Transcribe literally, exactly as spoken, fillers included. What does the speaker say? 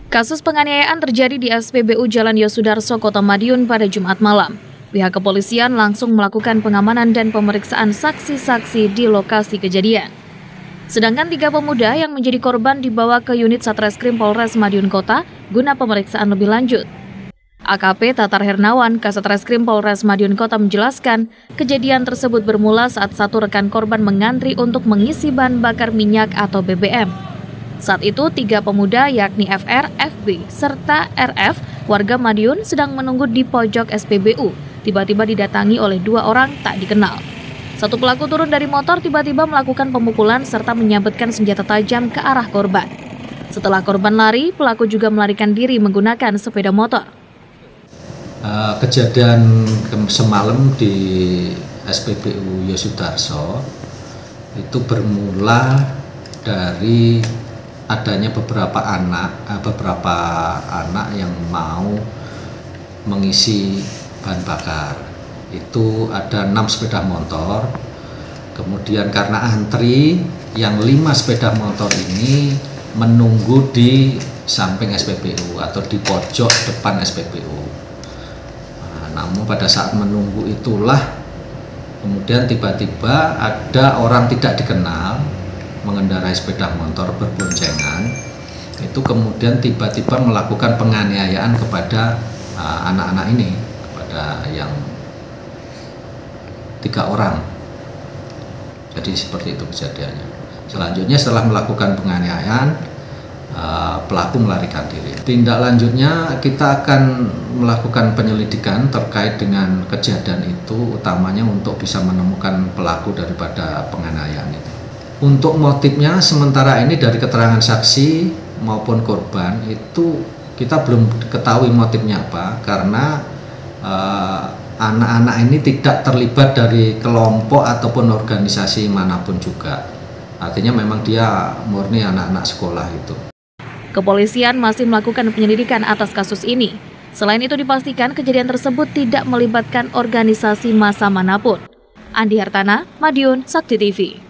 Kasus penganiayaan terjadi di S P B U Jalan Yosudarso, Kota Madiun pada Jumat malam. Pihak kepolisian langsung melakukan pengamanan dan pemeriksaan saksi-saksi di lokasi kejadian. Sedangkan tiga pemuda yang menjadi korban dibawa ke unit Satreskrim Polres Madiun Kota guna pemeriksaan lebih lanjut. A K P Tatar Hernawan, Kasatreskrim Polres Madiun Kota menjelaskan, kejadian tersebut bermula saat satu rekan korban mengantri untuk mengisi bahan bakar minyak atau B B M. Saat itu, tiga pemuda yakni F R, F B, serta R F, warga Madiun sedang menunggu di pojok S P B U. Tiba-tiba didatangi oleh dua orang tak dikenal. Satu pelaku turun dari motor tiba-tiba melakukan pemukulan serta menyabetkan senjata tajam ke arah korban. Setelah korban lari, pelaku juga melarikan diri menggunakan sepeda motor. Uh, kejadian semalam di S P B U Yosudarso itu bermula dari adanya beberapa anak, beberapa anak yang mau mengisi bahan bakar. Itu ada enam sepeda motor. Kemudian karena antri, yang lima sepeda motor ini menunggu di samping S P B U atau di pojok depan S P B U. Nah, namun pada saat menunggu itulah kemudian tiba-tiba ada orang tidak dikenal mengendarai sepeda motor berboncengan, itu kemudian tiba-tiba melakukan penganiayaan kepada anak-anak uh, ini, kepada yang tiga orang. Jadi seperti itu kejadiannya. Selanjutnya setelah melakukan penganiayaan, uh, pelaku melarikan diri. Tindak lanjutnya kita akan melakukan penyelidikan terkait dengan kejadian itu, utamanya untuk bisa menemukan pelaku daripada penganiayaan itu. Untuk motifnya sementara ini dari keterangan saksi maupun korban itu kita belum ketahui motifnya apa, karena anak-anak uh, ini tidak terlibat dari kelompok ataupun organisasi manapun juga. Artinya memang dia murni anak-anak sekolah itu. Kepolisian masih melakukan penyelidikan atas kasus ini. Selain itu dipastikan kejadian tersebut tidak melibatkan organisasi massa manapun. Andi Hartana, Madiun, Sakti T V.